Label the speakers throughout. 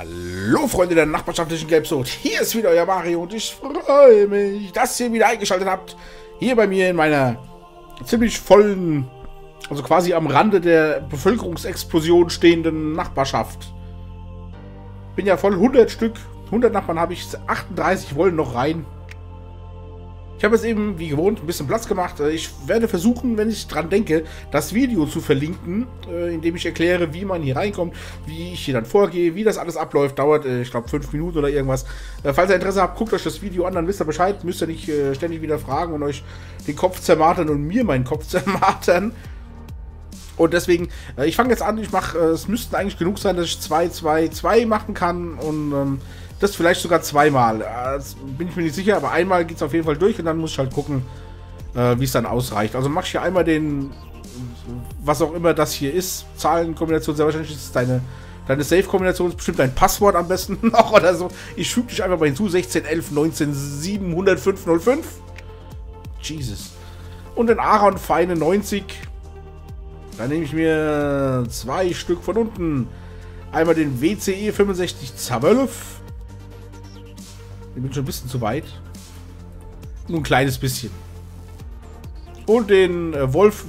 Speaker 1: Hallo Freunde der nachbarschaftlichen Gelbsucht, hier ist wieder euer Mario und ich freue mich, dass ihr wieder eingeschaltet habt. Hier bei mir in meiner ziemlich vollen, also quasi am Rande der Bevölkerungsexplosion stehenden Nachbarschaft. Bin ja voll 100 Stück, 100 Nachbarn habe ich, 38 wollen noch rein. Ich habe jetzt eben, wie gewohnt, ein bisschen Platz gemacht. Ich werde versuchen, wenn ich dran denke, das Video zu verlinken, in dem ich erkläre, wie man hier reinkommt, wie ich hier dann vorgehe, wie das alles abläuft. Dauert, ich glaube, 5 Minuten oder irgendwas. Falls ihr Interesse habt, guckt euch das Video an, dann wisst ihr Bescheid. Müsst ihr nicht ständig wieder fragen und euch den Kopf zermartern und mir meinen Kopf zermartern. Und deswegen, ich fange jetzt an, es müssten eigentlich genug sein, dass ich 2 machen kann und das vielleicht sogar zweimal. Bin ich mir nicht sicher, aber einmal geht es auf jeden Fall durch und dann muss ich halt gucken, wie es dann ausreicht. Also mache ich hier einmal den, was auch immer das hier ist, Zahlenkombination, sehr wahrscheinlich ist es deine Safe-Kombination, ist bestimmt dein Passwort am besten noch oder so. Ich füge dich einfach mal hinzu, 16, 11, 19, 7, 105, 05. Jesus. Und den Aaron Feine 90. Dann nehme ich mir 2 Stück von unten. Einmal den WCE 65 12. Ich bin schon ein bisschen zu weit. Nur ein kleines bisschen. Und den Wolf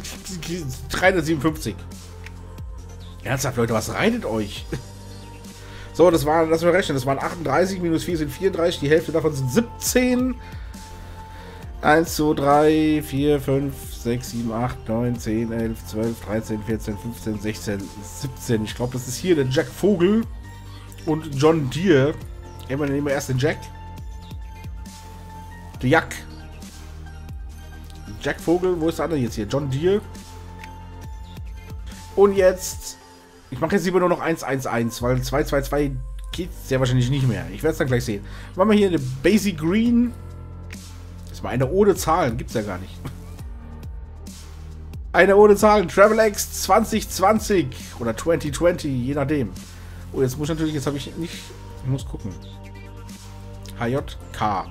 Speaker 1: 357. Ernsthaft, Leute, was reitet euch? So, lass mal rechnen. Das waren 38, minus 4 sind 34. Die Hälfte davon sind 17. 1, 2, 3, 4, 5, 6, 7, 8, 9, 10, 11, 12, 13, 14, 15, 16, 17. Ich glaube, das ist hier der Jack Vogel und John Deere. Nehmen wir erst den Jack. Der Jack. Jack Vogel, wo ist der andere jetzt hier? John Deere. Und jetzt, ich mache jetzt lieber nur noch 1, 1, 1, weil 2, 2, 2 geht sehr wahrscheinlich nicht mehr. Ich werde es dann gleich sehen. Machen wir hier eine Basic Green. Das ist mal eine ohne Zahlen, gibt es ja gar nicht. Eine ohne Zahlen. TravelX 2020 oder 2020, je nachdem. Oh, jetzt muss ich natürlich, jetzt habe ich nicht. Ich muss gucken. HJK.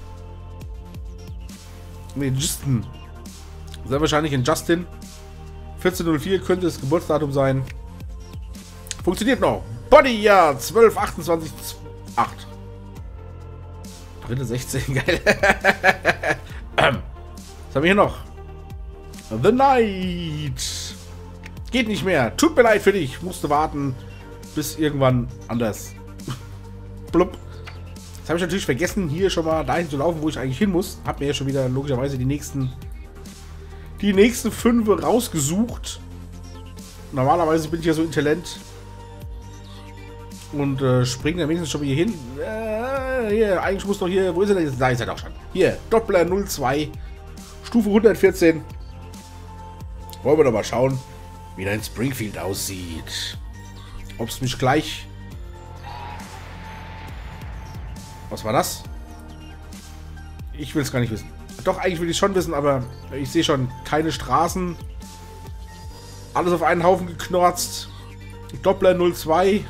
Speaker 1: Ne, Justin. Sehr wahrscheinlich in Justin. 1404 könnte das Geburtsdatum sein. Funktioniert noch. Body, ja. 12, 28, 8. Dritte 16, geil. Was haben wir hier noch? The Night. Geht nicht mehr. Tut mir leid für dich. Musste warten bis irgendwann anders. Blub. Jetzt habe ich natürlich vergessen, hier schon mal dahin zu laufen, wo ich eigentlich hin muss. Habe mir ja schon wieder logischerweise die nächsten 5 rausgesucht. Normalerweise bin ich ja so intelligent und springe dann wenigstens schon wieder hier hin. Hier, eigentlich muss doch hier, wo ist er denn jetzt? Da ist er doch schon. Hier, Doppler 02, Stufe 114. Wollen wir doch mal schauen, wie dein Springfield aussieht. Ob es mich gleich... Was war das? Ich will es gar nicht wissen. Doch, eigentlich will ich es schon wissen, aber ich sehe schon keine Straßen. Alles auf einen Haufen geknorzt. Doppler 02.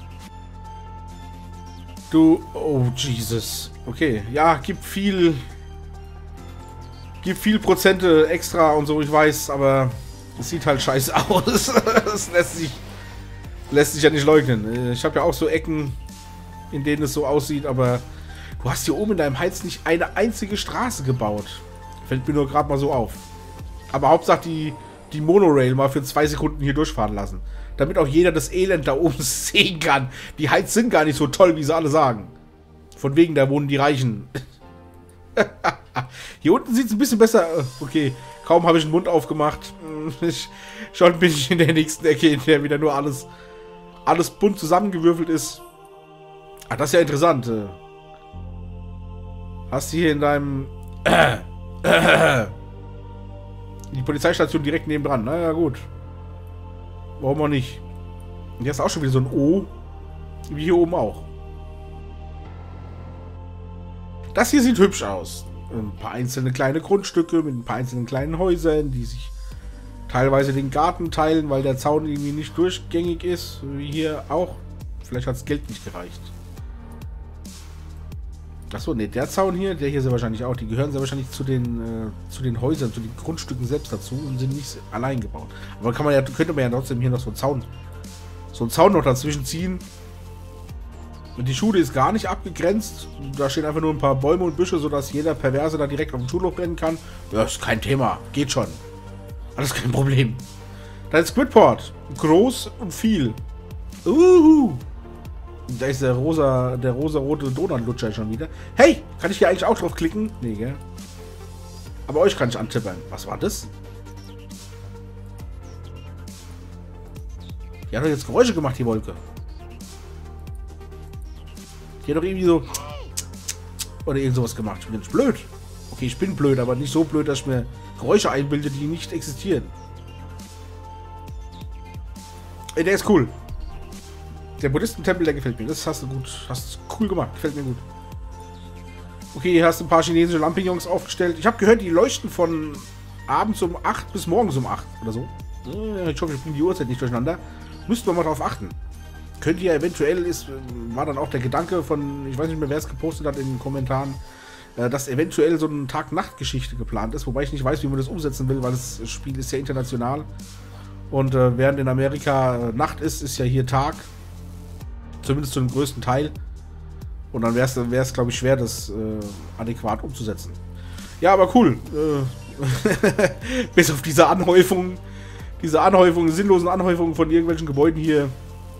Speaker 1: Du... Oh, Jesus. Okay, ja, gibt viel Prozente extra und so, ich weiß, aber es sieht halt scheiße aus. Das lässt sich ja nicht leugnen. Ich habe ja auch so Ecken, in denen es so aussieht, aber du hast hier oben in deinem Heiz nicht eine einzige Straße gebaut. Fällt mir nur gerade mal so auf. Aber Hauptsache die Monorail mal für 2 Sekunden hier durchfahren lassen. Damit auch jeder das Elend da oben sehen kann. Die Heiz sind gar nicht so toll, wie sie alle sagen. Von wegen, da wohnen die Reichen. Hier unten sieht es ein bisschen besser. Okay, kaum habe ich den Mund aufgemacht. Schon bin ich in der nächsten Ecke, in der wieder nur alles bunt zusammengewürfelt ist. Ah, das ist ja interessant. Hast du hier in deinem... die Polizeistation direkt nebendran. Naja, gut. Warum auch nicht? Und hier ist auch schon wieder so ein O. Wie hier oben auch. Das hier sieht hübsch aus. Ein paar einzelne kleine Grundstücke mit ein paar einzelnen kleinen Häusern, die sich teilweise den Garten teilen, weil der Zaun irgendwie nicht durchgängig ist. Wie hier auch. Vielleicht hat das Geld nicht gereicht. Achso, ne, der Zaun hier, der hier sehr wahrscheinlich auch. Die gehören sehr wahrscheinlich zu den Häusern, zu den Grundstücken selbst dazu und sind nicht allein gebaut. Aber könnte man ja trotzdem hier noch so einen Zaun noch dazwischen ziehen. Die Schule ist gar nicht abgegrenzt. Da stehen einfach nur ein paar Bäume und Büsche, sodass jeder Perverse da direkt auf den Schulhof rennen kann. Ja, ist kein Thema. Geht schon. Alles kein Problem. Da ist Squidport. Groß und viel. Da ist der rosa-rote Donutlutscher schon wieder. Hey, kann ich hier eigentlich auch drauf klicken? Nee, gell? Aber euch kann ich antippern. Was war das? Die hat doch jetzt Geräusche gemacht, die Wolke. Die hat doch irgendwie so... Oder irgend sowas gemacht. Ich bin nicht blöd. Okay, ich bin blöd, aber nicht so blöd, dass ich mir Geräusche einbilde, die nicht existieren. Ey, der ist cool. Der Buddhistentempel, der gefällt mir. Das hast du gut. Hast cool gemacht. Gefällt mir gut. Okay, hier hast du ein paar chinesische Lampignons aufgestellt. Ich habe gehört, die leuchten von abends um 8 bis morgens um 8 oder so. Ich hoffe, ich bringe die Uhrzeit nicht durcheinander. Müssten wir mal drauf achten. Könnt ihr eventuell, war dann auch der Gedanke von, ich weiß nicht mehr, wer es gepostet hat in den Kommentaren, dass eventuell so eine Tag-Nacht-Geschichte geplant ist, wobei ich nicht weiß, wie man das umsetzen will, weil das Spiel ist ja international. Und während in Amerika Nacht ist, ist ja hier Tag. Zumindest zu dem größten Teil. Und dann wäre es, glaube ich, schwer, das adäquat umzusetzen. Ja, aber cool. Bis auf diese sinnlosen Anhäufungen von irgendwelchen Gebäuden hier.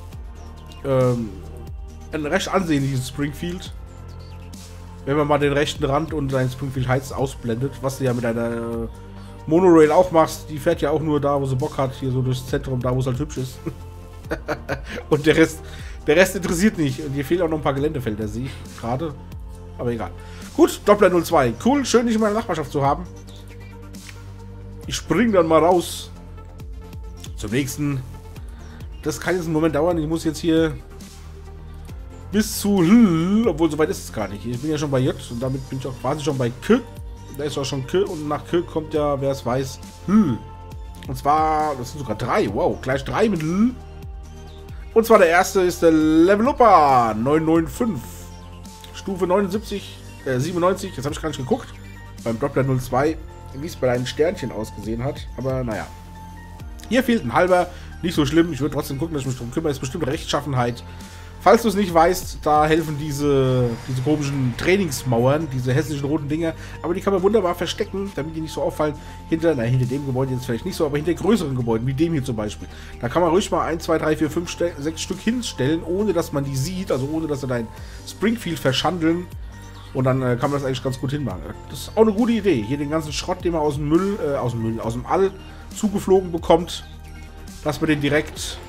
Speaker 1: Ein recht ansehnliches Springfield. Wenn man mal den rechten Rand und sein Springfield Heights ausblendet, was du ja mit einer Monorail auch machst, die fährt ja auch nur da, wo sie Bock hat, hier so durchs Zentrum, da wo es halt hübsch ist. Und der Rest interessiert nicht. Und hier fehlen auch noch ein paar Geländefelder, sehe ich gerade. Aber egal. Gut, Doppler 02. Cool, schön, dich in meiner Nachbarschaft zu haben. Ich spring dann mal raus. Zum nächsten. Das kann jetzt einen Moment dauern. Ich muss jetzt hier bis zu obwohl so weit ist es gar nicht. Ich bin ja schon bei J und damit bin ich auch quasi schon bei K. Da ist auch schon K und nach K kommt ja, wer es weiß, Und zwar, das sind sogar 3. Wow, gleich 3 mit L. Und zwar der erste ist der Level Upper 995. Stufe 97. Jetzt habe ich gar nicht geguckt. Beim Doppler 02, wie es bei deinen Sternchen ausgesehen hat. Aber naja. Hier fehlt ein halber. Nicht so schlimm. Ich würde trotzdem gucken, dass ich mich darum kümmere. Ist bestimmt Rechtschaffenheit. Falls du es nicht weißt, da helfen diese komischen Trainingsmauern, diese hässlichen roten Dinger. Aber die kann man wunderbar verstecken, damit die nicht so auffallen. Hinter dem Gebäude jetzt vielleicht nicht so, aber hinter größeren Gebäuden, wie dem hier zum Beispiel. Da kann man ruhig mal 1, 2, 3, 4, 5, 6 Stück hinstellen, ohne dass man die sieht. Also ohne, dass sie dein Springfield verschandeln. Und dann kann man das eigentlich ganz gut hinmachen. Das ist auch eine gute Idee. Hier den ganzen Schrott, den man aus dem All zugeflogen bekommt, dass man den direkt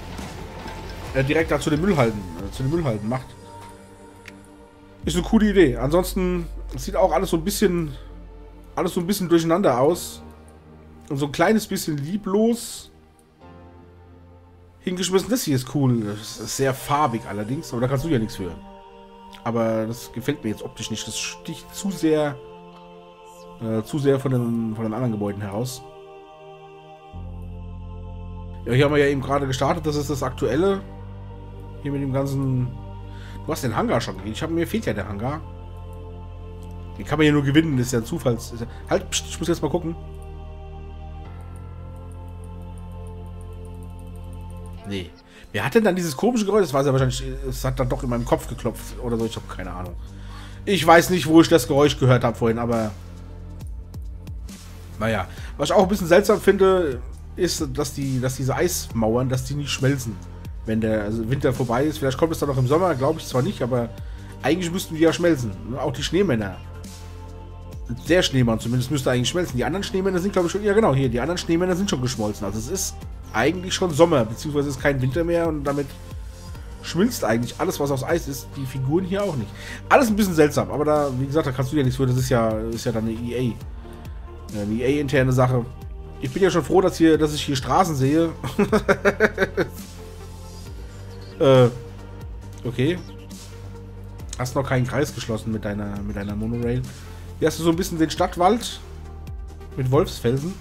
Speaker 1: da zu den Müllhalden macht. Ist eine coole Idee. Ansonsten sieht auch alles so ein bisschen durcheinander aus. Und so ein kleines bisschen lieblos hingeschmissen. Das hier ist cool. Das ist sehr farbig allerdings, aber da kannst du ja nichts für. Aber das gefällt mir jetzt optisch nicht. Das sticht zu sehr von den anderen Gebäuden heraus. Ja, hier haben wir ja eben gerade gestartet. Das ist das Aktuelle. Hier mit dem ganzen... Du hast den Hangar schon gegeben. Mir fehlt ja der Hangar. Den kann man ja nur gewinnen. Das ist ja ein Zufalls... Halt, pst, ich muss jetzt mal gucken. Nee. Wer hat denn dann dieses komische Geräusch? Das war ja wahrscheinlich... Es hat dann doch in meinem Kopf geklopft oder so. Ich habe keine Ahnung. Ich weiß nicht, wo ich das Geräusch gehört habe vorhin, aber... Naja. Was ich auch ein bisschen seltsam finde, ist, dass diese Eismauern, dass die nicht schmelzen. Wenn der Winter vorbei ist. Vielleicht kommt es dann noch im Sommer, glaube ich zwar nicht, aber eigentlich müssten die ja schmelzen. Auch die Schneemänner. Der Schneemann zumindest müsste eigentlich schmelzen. Die anderen Schneemänner sind, glaube ich, schon... Ja, genau, hier. Die anderen Schneemänner sind schon geschmolzen. Also es ist eigentlich schon Sommer, beziehungsweise es ist kein Winter mehr und damit schmilzt eigentlich alles, was aus Eis ist. Die Figuren hier auch nicht. Alles ein bisschen seltsam, aber da, wie gesagt, da kannst du ja nichts für. Das ist ja dann eine EA. Eine EA-interne Sache. Ich bin ja schon froh, dass ich hier Straßen sehe. Okay. Hast noch keinen Kreis geschlossen mit deiner Monorail. Hier hast du so ein bisschen den Stadtwald mit Wolfsfelsen,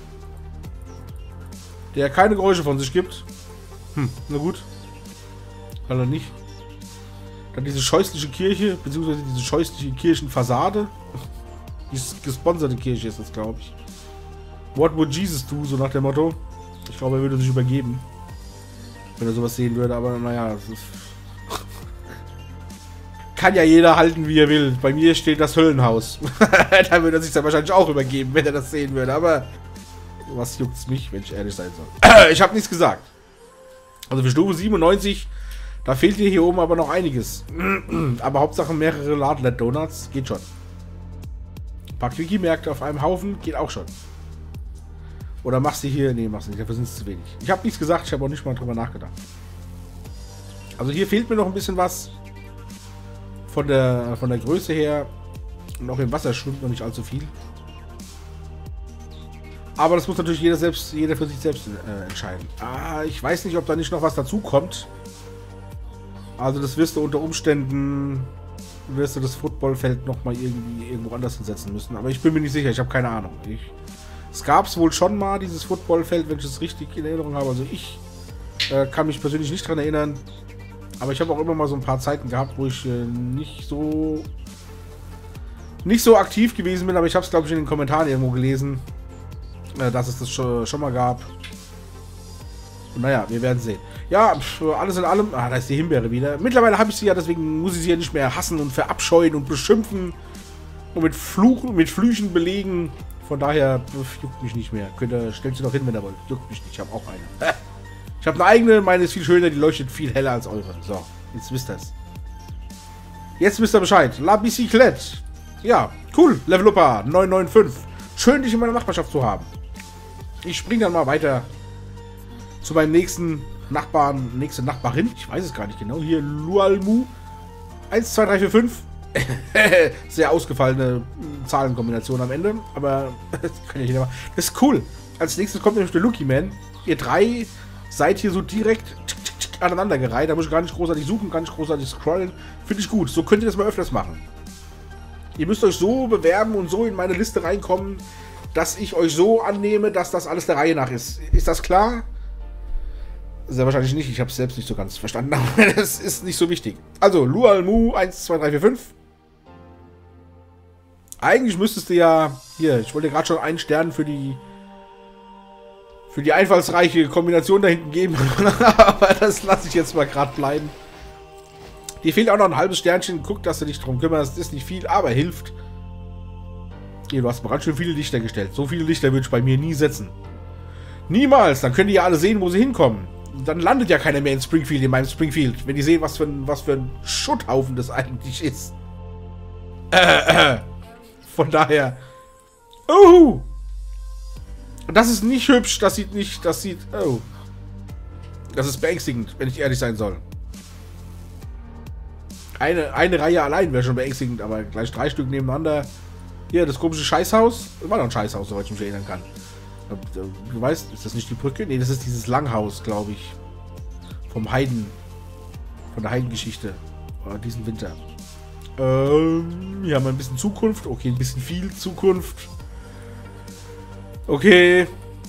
Speaker 1: der keine Geräusche von sich gibt. Na gut. Also nicht. Dann diese scheußliche Kirche, beziehungsweise diese scheußliche Kirchenfassade. Die gesponserte Kirche ist das, glaube ich. What would Jesus do, so nach dem Motto. Ich glaube, er würde sich übergeben, wenn er sowas sehen würde, aber naja, das ist... kann ja jeder halten, wie er will. Bei mir steht das Höllenhaus. Da würde er sich dann wahrscheinlich auch übergeben, wenn er das sehen würde. Aber was juckt's mich, wenn ich ehrlich sein soll? Ich habe nichts gesagt. Also für Stufe 97, da fehlt dir hier oben aber noch einiges. Aber Hauptsache mehrere Ladlet Donuts geht schon. Ein paar Quickie-Märkte auf einem Haufen geht auch schon. Oder machst du hier... Nee, machst du nicht, dafür sind es zu wenig. Ich habe nichts gesagt, ich habe auch nicht mal drüber nachgedacht. Also hier fehlt mir noch ein bisschen was. Von der Größe her. Und auch im Wasser schwimmt noch nicht allzu viel. Aber das muss natürlich jeder für sich selbst entscheiden. Ich weiß nicht, ob da nicht noch was dazu kommt. Also das wirst du unter Umständen... wirst du das Footballfeld nochmal irgendwo anders hinsetzen müssen. Aber ich bin mir nicht sicher, ich habe keine Ahnung. Es gab es wohl schon mal, dieses Footballfeld, wenn ich es richtig in Erinnerung habe. Also ich kann mich persönlich nicht dran erinnern. Aber ich habe auch immer mal so ein paar Zeiten gehabt, wo ich nicht so aktiv gewesen bin. Aber ich habe es, glaube ich, in den Kommentaren irgendwo gelesen, dass es das schon mal gab. Und naja, wir werden sehen. Ja, alles in allem... da ist die Himbeere wieder. Mittlerweile habe ich sie ja, deswegen muss ich sie ja nicht mehr hassen und verabscheuen und beschimpfen. Und mit Flüchen belegen. Von daher juckt mich nicht mehr. Stellt sie doch hin, wenn ihr wollt. Juckt mich nicht, ich habe auch eine. Ich habe eine eigene, meine ist viel schöner, die leuchtet viel heller als eure. So, jetzt wisst ihr es. Jetzt wisst ihr Bescheid. La Bicyclette. Ja, cool. Level Upper 995. Schön, dich in meiner Nachbarschaft zu haben. Ich springe dann mal weiter zu meinem nächsten Nachbarn, nächste Nachbarin. Ich weiß es gar nicht genau. Hier, Lualmu. 1, 2, 3, 4, 5. Sehr ausgefallene Zahlenkombination am Ende. Aber das kann ja jeder machen. Das ist cool. Als nächstes kommt nämlich der Lucky Man. Ihr drei seid hier so direkt aneinandergereiht. Da muss ich gar nicht großartig suchen, gar nicht großartig scrollen. Finde ich gut. So könnt ihr das mal öfters machen. Ihr müsst euch so bewerben und so in meine Liste reinkommen, dass ich euch so annehme, dass das alles der Reihe nach ist. Ist das klar? Sehr wahrscheinlich nicht. Ich habe es selbst nicht so ganz verstanden, aber das ist nicht so wichtig. Also, Lualmu 1, 2, 3, 4, 5. Eigentlich müsstest du ja... Hier, ich wollte gerade schon einen Stern für die einfallsreiche Kombination da hinten geben. Aber das lasse ich jetzt mal gerade bleiben. Dir fehlt auch noch ein halbes Sternchen. Guck, dass du dich drum kümmerst. Ist nicht viel, aber hilft. Hier, du hast mir ganz schön viele Lichter gestellt. So viele Lichter würde ich bei mir nie setzen. Niemals. Dann können die ja alle sehen, wo sie hinkommen. Dann landet ja keiner mehr in Springfield, in meinem Springfield. Wenn die sehen, was für ein Schutthaufen das eigentlich ist. Von daher. Oh! Das ist nicht hübsch. Das sieht nicht... Das sieht... Oh. Das ist beängstigend, wenn ich ehrlich sein soll. Eine Reihe allein wäre schon beängstigend, aber gleich 3 Stück nebeneinander. Hier, das komische Scheißhaus. Das war doch ein Scheißhaus, soweit ich mich erinnern kann. Du weißt, ist das nicht die Brücke? Ne, das ist dieses Langhaus, glaube ich. Vom Heiden. Von der Heidengeschichte. Diesen Winter. Hier haben wir ein bisschen Zukunft. Okay, ein bisschen viel Zukunft. Okay.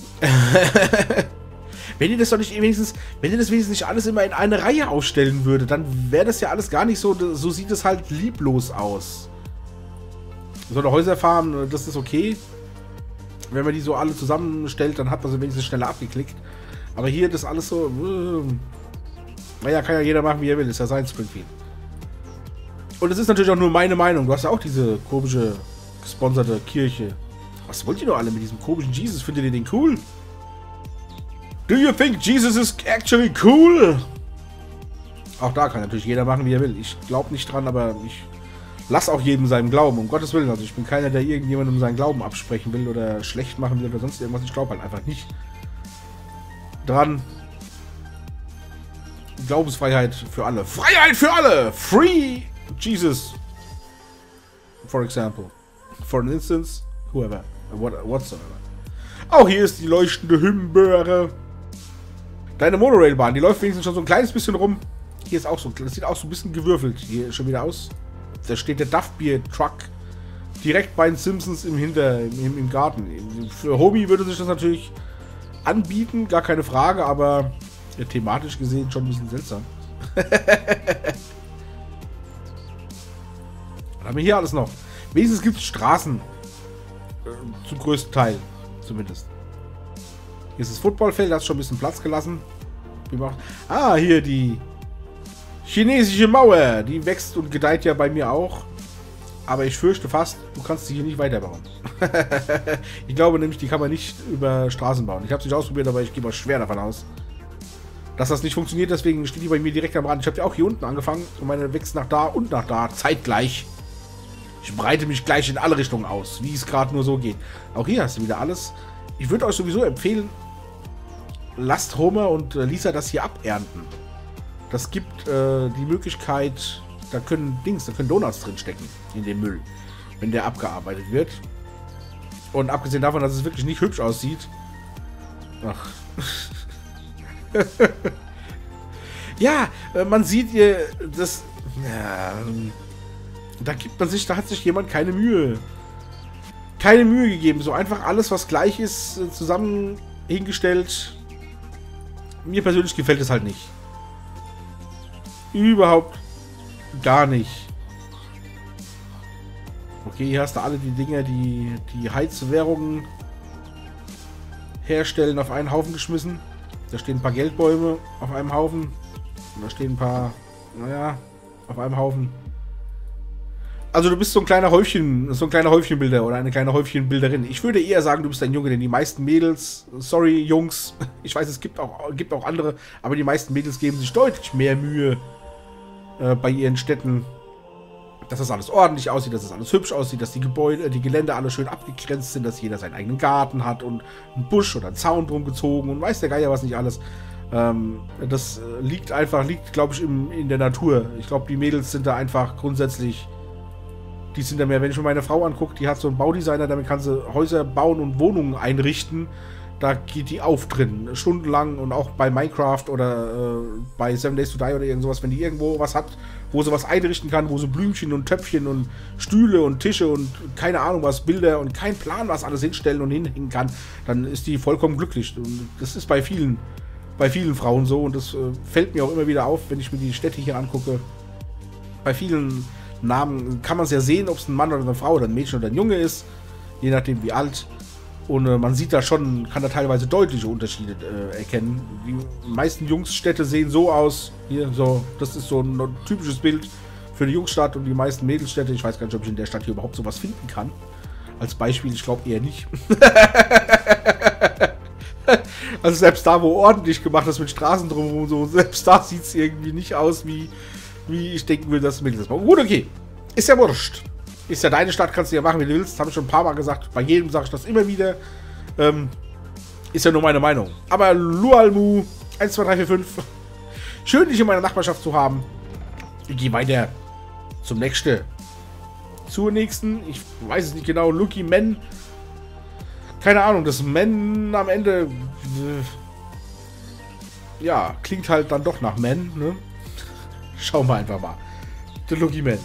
Speaker 1: Wenn ihr das doch nicht wenigstens, wenn ihr das wenigstens nicht alles immer in eine Reihe aufstellen würde, dann wäre das ja alles gar nicht so, so sieht es halt lieblos aus. So eine Häuserfarm, das ist okay. Wenn man die so alle zusammenstellt, dann hat man sie wenigstens schneller abgeklickt. Aber hier das alles so... naja, kann ja jeder machen, wie er will. Ist ja sein Springfield. Und es ist natürlich auch nur meine Meinung. Du hast ja auch diese komische, gesponserte Kirche. Was wollt ihr doch alle mit diesem komischen Jesus? Findet ihr den cool? Do you think Jesus is actually cool? Auch da kann natürlich jeder machen, wie er will. Ich glaube nicht dran, aber ich... Lass auch jedem seinen Glauben, um Gottes Willen. Also ich bin keiner, der irgendjemandem seinen Glauben absprechen will oder schlecht machen will oder sonst irgendwas. Ich glaube halt einfach nicht dran. Glaubensfreiheit für alle. Freiheit für alle! Free Jesus! For example. For an instance, whoever. Whatsoever. Auch hier ist die leuchtende Himbeere. Deine Monorailbahn, die läuft wenigstens schon so ein kleines bisschen rum. Hier ist auch so, das sieht auch so ein bisschen gewürfelt hier schon wieder aus. Da steht der Duff Beer Truck direkt bei den Simpsons im Garten. Für Hobie würde sich das natürlich anbieten, gar keine Frage, aber ja, thematisch gesehen schon ein bisschen seltsam. Was haben wir hier alles noch? Wenigstens gibt es Straßen. Zum größten Teil, zumindest. Hier ist das Footballfeld, da ist schon ein bisschen Platz gelassen. Ah, hier die Chinesische Mauer. Die wächst und gedeiht ja bei mir auch. Aber ich fürchte fast, du kannst sie hier nicht weiterbauen. Ich glaube nämlich, die kann man nicht über Straßen bauen. Ich habe es nicht ausprobiert, aber ich gehe mal schwer davon aus, dass das nicht funktioniert. Deswegen steht die bei mir direkt am Rand. Ich habe ja auch hier unten angefangen und meine wächst nach da und nach da zeitgleich. Ich breite mich gleich in alle Richtungen aus, wie es gerade nur so geht. Auch hier hast du wieder alles. Ich würde euch sowieso empfehlen, lasst Homer und Lisa das hier abernten. Das gibt die Möglichkeit, da können Donuts drin stecken in dem Müll, wenn der abgearbeitet wird. Und abgesehen davon, dass es wirklich nicht hübsch aussieht. Ach. Ja, man sieht hier, das. Ja, da hat sich jemand keine Mühe gegeben. So einfach alles, was gleich ist, zusammen hingestellt. Mir persönlich gefällt es halt nicht. Überhaupt gar nicht. Okay, hier hast du alle die Dinger, die Heizwährungen herstellen, auf einen Haufen geschmissen. Da stehen ein paar Geldbäume auf einem Haufen. Und da stehen ein paar, naja, auf einem Haufen. Also du bist so ein kleiner Häufchenbilder oder eine kleine Häufchenbilderin. Ich würde eher sagen, du bist ein Junge, denn die meisten Mädels, sorry Jungs, ich weiß, es gibt auch andere, aber die meisten Mädels geben sich deutlich mehr Mühe bei ihren Städten, dass das alles ordentlich aussieht, dass das alles hübsch aussieht, dass die Gelände alle schön abgegrenzt sind, dass jeder seinen eigenen Garten hat und einen Busch oder einen Zaun drum gezogen und weiß der Geier was nicht alles. Das liegt, glaube ich, in der Natur. Ich glaube, die Mädels sind da einfach grundsätzlich, die sind da mehr, wenn ich mir meine Frau angucke, die hat so einen Baudesigner, damit kann sie Häuser bauen und Wohnungen einrichten. Da geht die auf drin, stundenlang, und auch bei Minecraft oder bei 7 Days to Die oder irgend sowas, wenn die irgendwo was hat, wo sie was einrichten kann, wo sie Blümchen und Töpfchen und Stühle und Tische und keine Ahnung was, Bilder und kein Plan was alles hinstellen und hinhängen kann, dann ist die vollkommen glücklich. Und das ist bei vielen Frauen so, und das fällt mir auch immer wieder auf, wenn ich mir die Städte hier angucke. Bei vielen Namen kann man es ja sehen, ob es ein Mann oder eine Frau oder ein Mädchen oder ein Junge ist, je nachdem wie alt. Und man sieht da schon, kann da teilweise deutliche Unterschiede erkennen. Die meisten Jungsstädte sehen so aus, hier so, das ist so ein typisches Bild für die Jungsstadt, und die meisten Mädelsstädte, ich weiß gar nicht, ob ich in der Stadt hier überhaupt sowas finden kann. Als Beispiel, ich glaube eher nicht. Also selbst da, wo ordentlich gemacht ist mit Straßen drumherum und so, selbst da sieht es irgendwie nicht aus, wie ich denken will, dass Mädels das machen. Gut, okay. Ist ja wurscht. Ist ja deine Stadt, kannst du ja machen, wie du willst. Habe ich schon ein paar Mal gesagt. Bei jedem sage ich das immer wieder. Ist ja nur meine Meinung. Aber Lualmu 1, 2, 3, 4, 5. Schön, dich in meiner Nachbarschaft zu haben. Ich gehe weiter zum nächsten. Zur nächsten. Ich weiß es nicht genau. Lucky Men. Keine Ahnung. Das Men am Ende. Ja, klingt halt dann doch nach Men. Ne? Schauen wir einfach mal. The Lucky Men.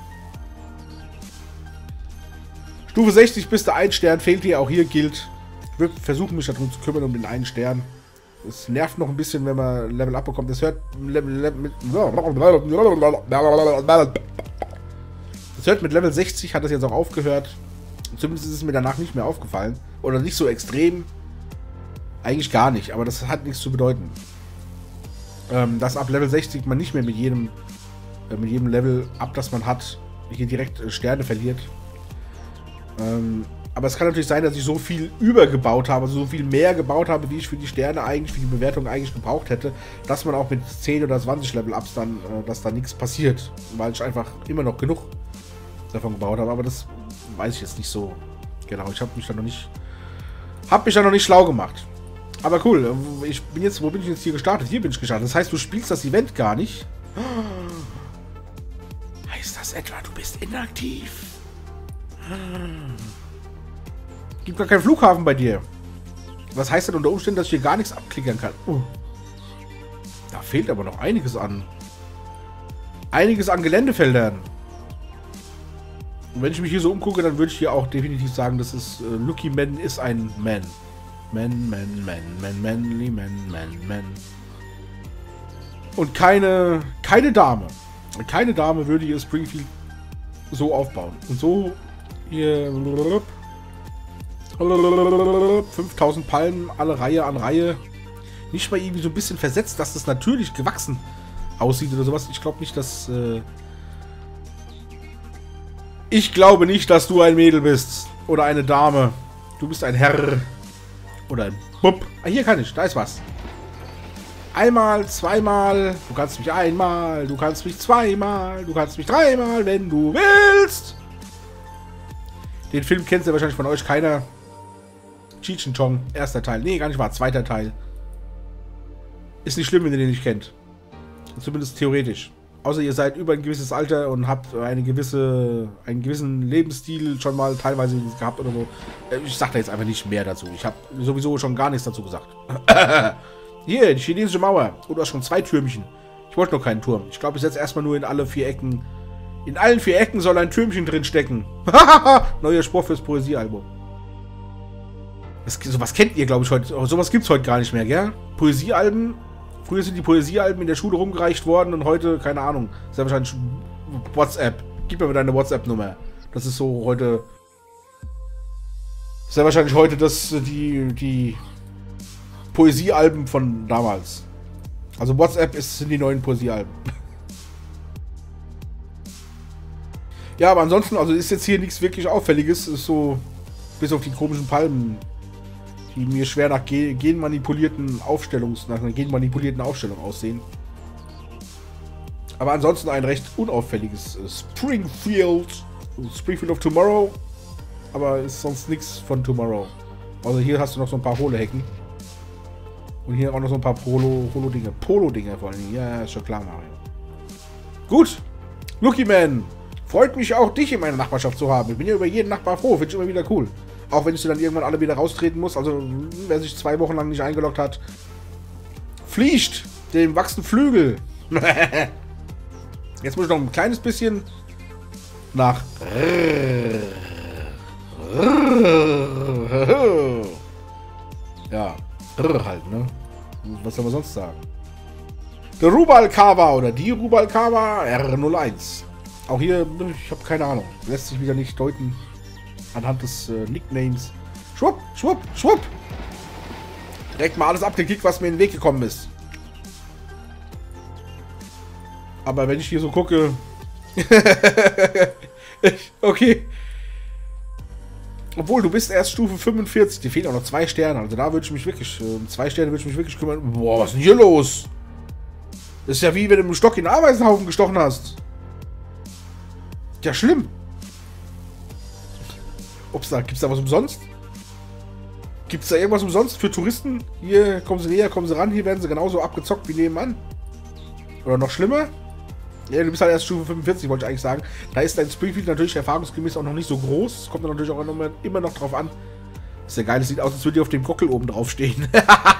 Speaker 1: Stufe 60 bis der 1 Stern fehlt hier, auch hier gilt. Ich würde versuchen, mich darum zu kümmern, um den 1 Stern. Es nervt noch ein bisschen, wenn man Level Up bekommt. Das hört mit Level 60 hat das jetzt auch aufgehört. Zumindest ist es mir danach nicht mehr aufgefallen. Oder nicht so extrem. Eigentlich gar nicht, aber das hat nichts zu bedeuten. Dass ab Level 60 man nicht mehr mit jedem Level Up, das man hat, hier direkt Sterne verliert. Aber es kann natürlich sein, dass ich so viel übergebaut habe, also so viel mehr gebaut habe, wie ich für die Sterne eigentlich, für die Bewertung eigentlich gebraucht hätte, dass man auch mit 10 oder 20 Level-Ups dann, dass da nichts passiert, weil ich einfach immer noch genug davon gebaut habe. Aber das weiß ich jetzt nicht so genau. Ich habe mich da noch nicht schlau gemacht. Aber cool, wo bin ich jetzt hier gestartet? Hier bin ich gestartet. Das heißt, du spielst das Event gar nicht. Heißt das etwa, du bist inaktiv? Gibt gar keinen Flughafen bei dir. Was heißt denn unter Umständen, dass ich hier gar nichts abklickern kann? Da fehlt aber noch einiges an. Einiges an Geländefeldern. Und wenn ich mich hier so umgucke, dann würde ich hier auch definitiv sagen, dass es Lucky Man ist ein Man. Manly Man. Und keine Dame. Keine Dame würde hier Springfield so aufbauen. Und so hier 5000 Palmen, alle Reihe an Reihe. Nicht mal irgendwie so ein bisschen versetzt, dass das natürlich gewachsen aussieht oder sowas. Ich glaube nicht, dass... ich glaube nicht, dass du ein Mädel bist. Oder eine Dame. Du bist ein Herr. Oder ein Bub. Ah, hier kann ich. Da ist was. Einmal, zweimal. Du kannst mich einmal. Du kannst mich zweimal. Du kannst mich dreimal, wenn du willst. Den Film kennt ja wahrscheinlich von euch keiner. Cheech and Chong. Erster Teil. Nee, gar nicht wahr. Zweiter Teil. Ist nicht schlimm, wenn ihr den nicht kennt. Zumindest theoretisch. Außer ihr seid über ein gewisses Alter und habt einen gewissen Lebensstil schon mal teilweise gehabt oder so. Ich sag da jetzt einfach nicht mehr dazu. Ich habe sowieso schon gar nichts dazu gesagt. Hier, die chinesische Mauer. Oh, du hast schon 2 Türmchen. Ich wollte noch keinen Turm. Ich glaube, ich setze erstmal nur in alle 4 Ecken. In allen 4 Ecken soll ein Türmchen drin stecken. Neuer Spruch fürs Poesiealbum. Sowas kennt ihr, glaube ich, heute. Sowas gibt es heute gar nicht mehr, gell? Poesiealben. Früher sind die Poesiealben in der Schule rumgereicht worden und heute, keine Ahnung, ist ja wahrscheinlich WhatsApp. Gib mir deine WhatsApp-Nummer. Das ist so heute... Ist ja wahrscheinlich heute die Poesiealben von damals. Also WhatsApp sind die neuen Poesiealben. Ja, aber ansonsten, also ist jetzt hier nichts wirklich Auffälliges. Ist so, bis auf die komischen Palmen, die mir schwer nach genmanipulierten Aufstellung aussehen. Aber ansonsten ein recht unauffälliges Springfield of Tomorrow. Aber ist sonst nichts von Tomorrow. Also hier hast du noch so ein paar hohle Hecken. Und hier auch noch so ein paar Polo-Dinge. Polo-Dinge vor allem. Ja, ist schon klar, Mario. Gut. Lucky Man. Freut mich auch, dich in meiner Nachbarschaft zu haben. Ich bin ja über jeden Nachbar froh. Finde ich immer wieder cool. Auch wenn ich sie dann irgendwann alle wieder raustreten muss. Also, wer sich 2 Wochen lang nicht eingeloggt hat, fliegt. Dem wachsen Flügel. Jetzt muss ich noch ein kleines bisschen nach... Ja, halt, ne? Was soll man sonst sagen? Der Rubalcaba oder die Rubalcaba R01. Auch hier, ich habe keine Ahnung. Lässt sich wieder nicht deuten anhand des Nicknames. Schwupp, schwupp, schwupp. Direkt mal alles abgekickt, was mir in den Weg gekommen ist. Aber wenn ich hier so gucke... okay. Obwohl, du bist erst Stufe 45. Dir fehlen auch noch 2 Sterne. Also da würde ich mich wirklich... 2 Sterne würde ich mich wirklich kümmern. Boah, was ist denn hier los? Das ist ja wie wenn du mit dem Stock in den Ameisenhaufen gestochen hast. Ja, schlimm. Ups, gibt's da was umsonst? Gibt's da irgendwas umsonst für Touristen? Hier, kommen sie näher, kommen sie ran. Hier werden sie genauso abgezockt wie nebenan. Oder noch schlimmer? Ja, du bist halt erst Stufe 45, wollte ich eigentlich sagen. Da ist dein Springfield natürlich erfahrungsgemäß auch noch nicht so groß. Es kommt dann natürlich auch immer noch drauf an. Ist ja geil, es sieht aus, als würde die auf dem Gockel oben drauf stehen.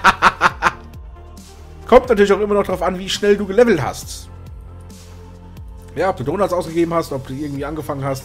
Speaker 1: Kommt natürlich auch immer noch drauf an, wie schnell du gelevelt hast. Ja, ob du Donuts ausgegeben hast, ob du irgendwie angefangen hast,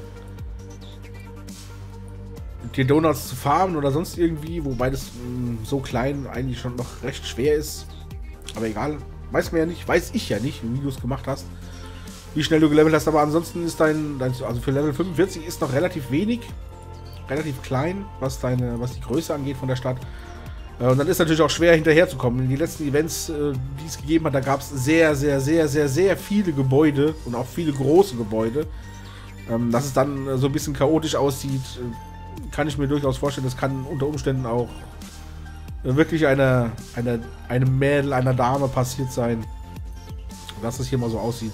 Speaker 1: dir Donuts zu farmen oder sonst irgendwie, wobei das so klein eigentlich schon noch recht schwer ist. Aber egal, weiß man ja nicht, weiß ich ja nicht, wie du es gemacht hast, wie schnell du gelevelt hast, aber ansonsten ist also für Level 45 ist noch relativ wenig, relativ klein, was die Größe angeht von der Stadt. Und dann ist natürlich auch schwer hinterherzukommen. In die letzten Events, die es gegeben hat, da gab es sehr, sehr, sehr, sehr, sehr viele Gebäude und auch viele große Gebäude. Dass es dann so ein bisschen chaotisch aussieht, kann ich mir durchaus vorstellen. Das kann unter Umständen auch wirklich einem Mädel, einer Dame passiert sein, dass es hier mal so aussieht.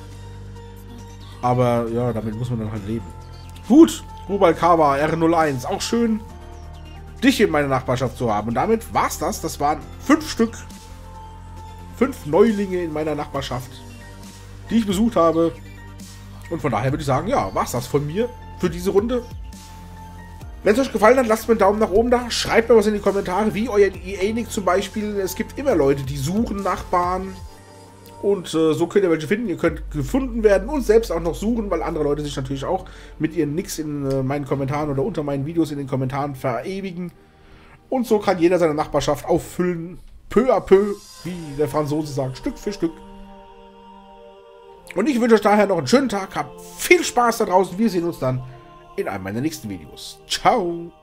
Speaker 1: Aber ja, damit muss man dann halt leben. Gut, Rubalcaba R01, auch schön, dich in meiner Nachbarschaft zu haben. Und damit war's das. Das waren 5 Stück. 5 Neulinge in meiner Nachbarschaft, die ich besucht habe. Und von daher würde ich sagen, ja, war's das von mir für diese Runde. Wenn es euch gefallen hat, lasst mir einen Daumen nach oben da. Schreibt mir was in die Kommentare, wie euer EA-Nick zum Beispiel. Es gibt immer Leute, die suchen Nachbarn. Und so könnt ihr welche finden. Ihr könnt gefunden werden und selbst auch noch suchen, weil andere Leute sich natürlich auch mit ihren Nicks in meinen Kommentaren oder unter meinen Videos in den Kommentaren verewigen. Und so kann jeder seine Nachbarschaft auffüllen, peu à peu, wie der Franzose sagt, Stück für Stück. Und ich wünsche euch daher noch einen schönen Tag. Habt viel Spaß da draußen. Wir sehen uns dann in einem meiner nächsten Videos. Ciao!